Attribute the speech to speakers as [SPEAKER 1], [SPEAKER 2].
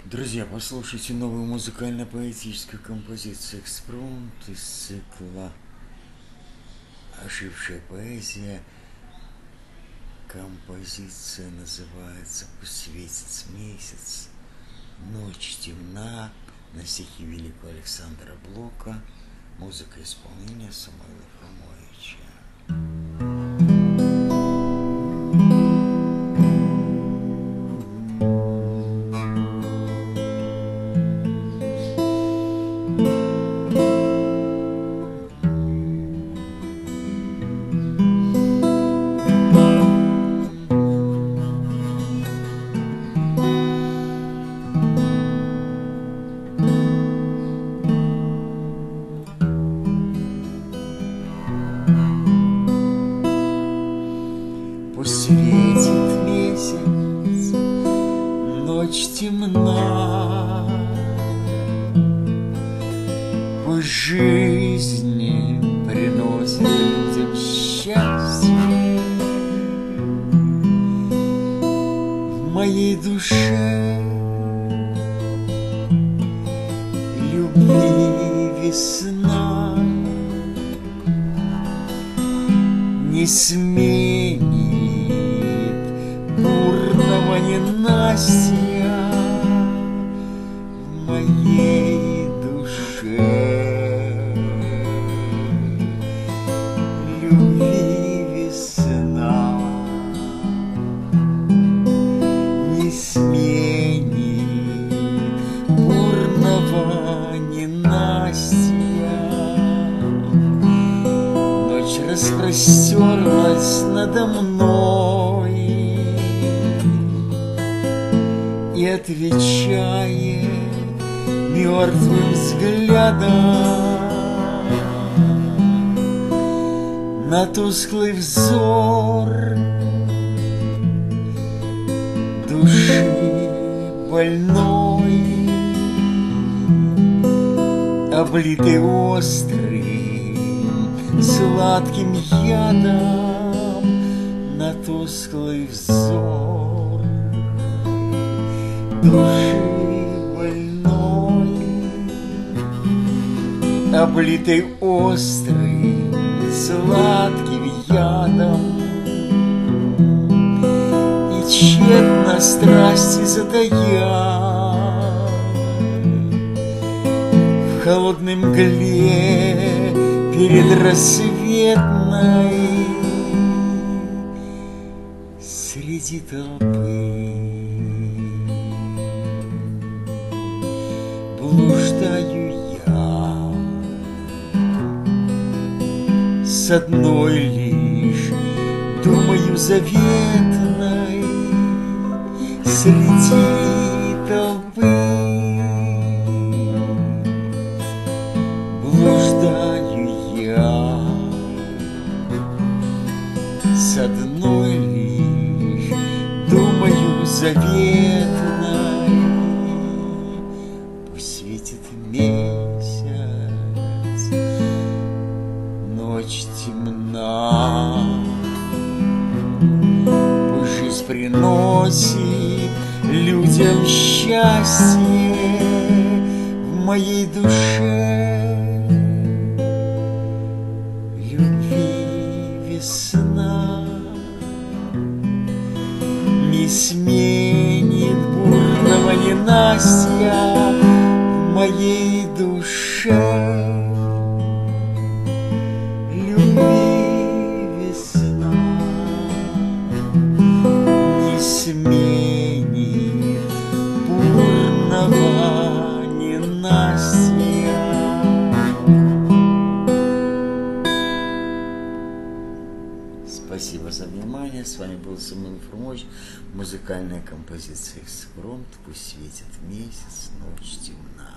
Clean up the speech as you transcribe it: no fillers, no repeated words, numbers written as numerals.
[SPEAKER 1] Друзья, послушайте новую музыкально-поэтическую композицию «Экспромт» из цикла «Ожившая поэзия». Композиция называется «Пусть светит месяц, ночь темна», на стихи великого Александра Блока, музыка исполнения Самуила Фрумовича. Пусть светит месяц, ночь темна, пусть жизни приносит людям счастье. В моей душе любви весна не сменит бурного ненастья в моей душе. Любви весна не сменит бурного ненастья. Ночь распростерлась надо мной и отвечает мертвым взглядом на тусклый взор души больной, облитой острым сладким ядом, на тусклый взор души больной, облитой острым сладким ядом. И тщетно страсти затая в холодной мгле перед рассветной среди толпы блуждаю я с одной лишь думаю заветной среди толпы. Блуждаю я с одной лишь думаю заветной. Пусть светит месяц, ночь темна, пусть жизнь приносит людям счастье в моей душе. Любви весна не сменит бурного ненастья в моей душе. Любви весна не сменит бурного ненастья. Спасибо за внимание. С вами был Самуил Фрумович. Музыкальная композиция «Экспромт». Пусть светит месяц, ночь темна.